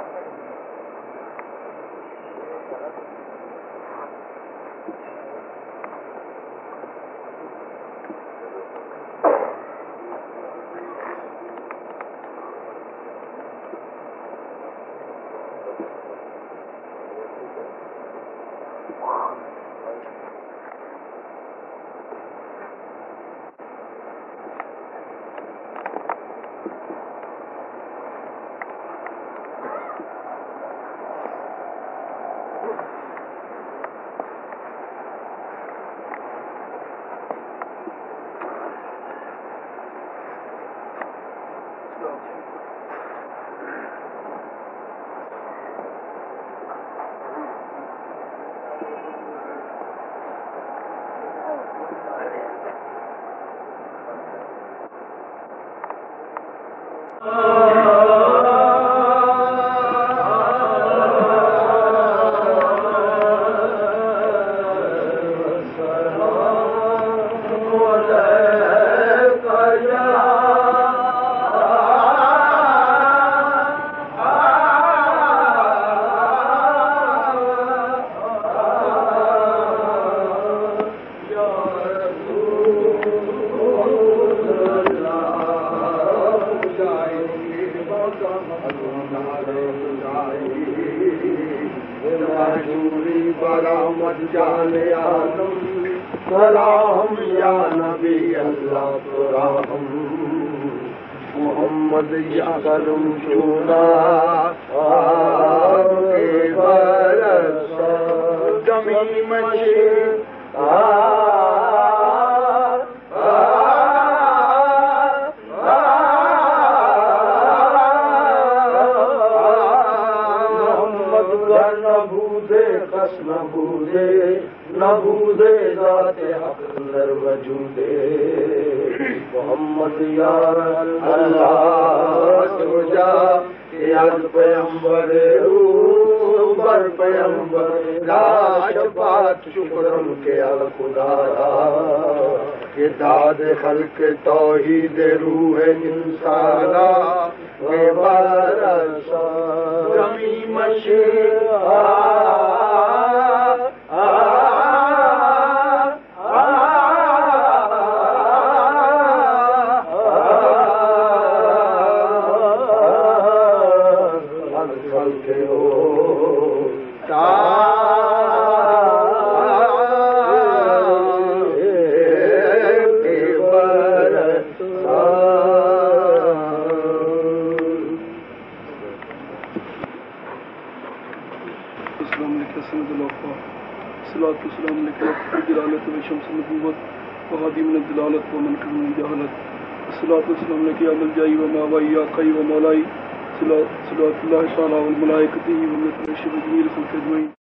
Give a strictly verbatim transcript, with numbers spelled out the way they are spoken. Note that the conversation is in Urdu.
سلام یا نبی اللہ ترحم محمد یا کرم شونا کے برس جمی مشی نبوذ ذات حق در وجود محمد یا اللہ سجا یاد پیمبر رو بر پیمبر لاش بات شکرم کے خدا کہ داد خلق توحید روح انسانا کے برس جمی مشی الصلاة والسلام لك يا ملجأي ومأواي يا قي ومولاي صلاة الله تعالى والملائكة والملائكة والملائكة والملائكة